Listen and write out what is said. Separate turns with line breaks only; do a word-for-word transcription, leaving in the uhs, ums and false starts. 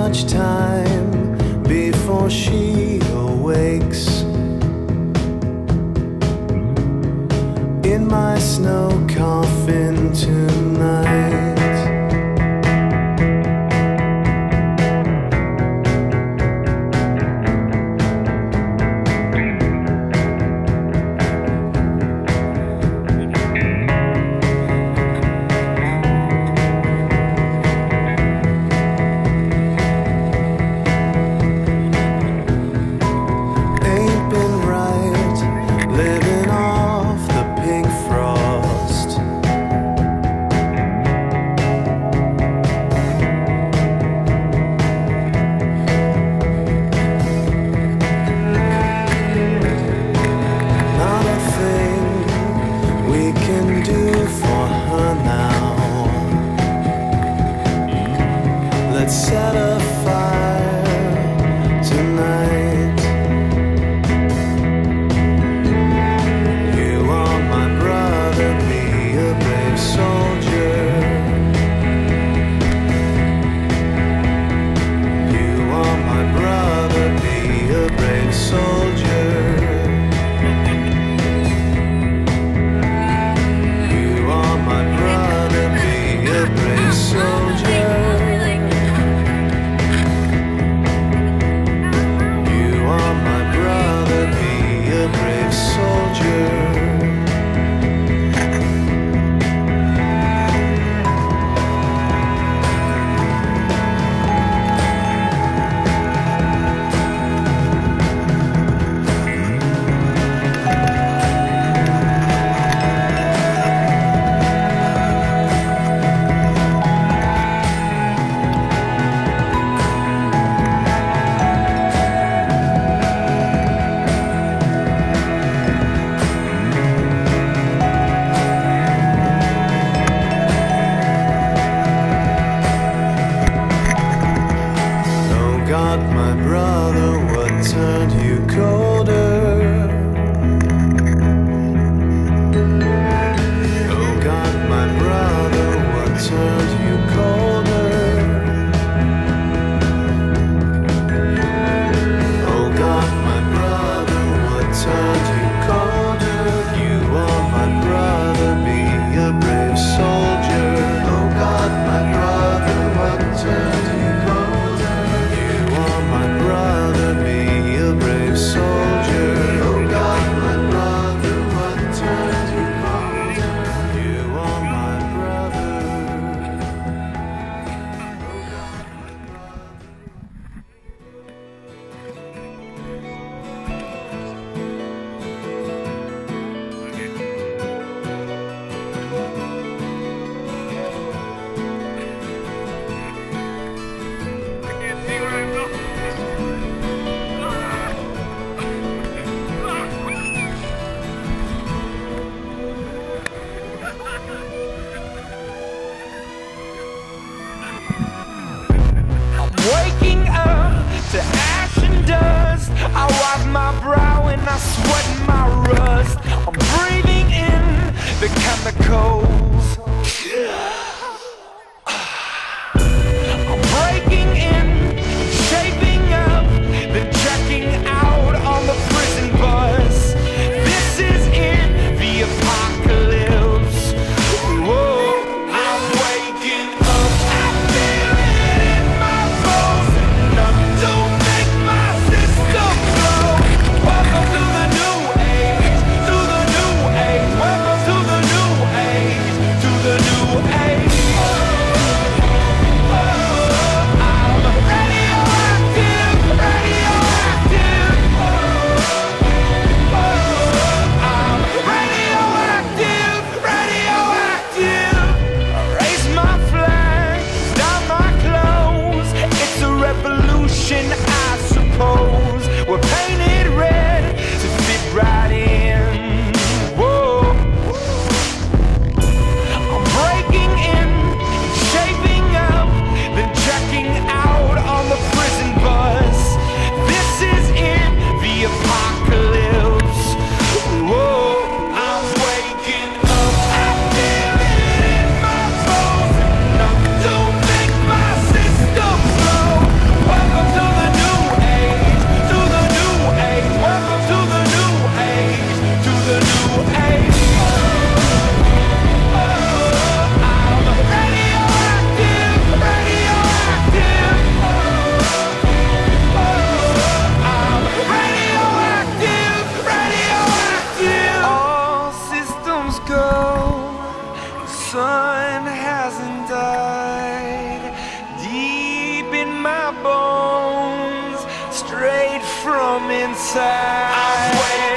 much time before she awakes. In my snow coffin tonight. Let's set a fire tonight. You are my brother, be a brave soldier. You are my brother, be a brave soldier. You are my brother, be a brave soldier. God, my brother, what turned you colder? Oh God, my brother, what turned you colder? Oh God, my brother, what turned you colder? You are my brother, be a brave soldier. Oh God, my brother, what turned you colder? My brother, be a brave soldier. Oh God, my brother, what turned you colder? You are my brother. Oh God, my brother.
Waking up to ash and dust, I wipe my brow and I sweat my rust. I'm breathing in the chemicals. I'm breaking in, shaping up, then checking out on the prison bus. This is it, the apocalypse. Whoa, I'm waking up, I feel it in my bones. Nothing to make my system blow. Welcome to the new age, to the new age. Welcome to the new age. sun hasn't died. Deep in my bones, straight from inside. I'm waiting.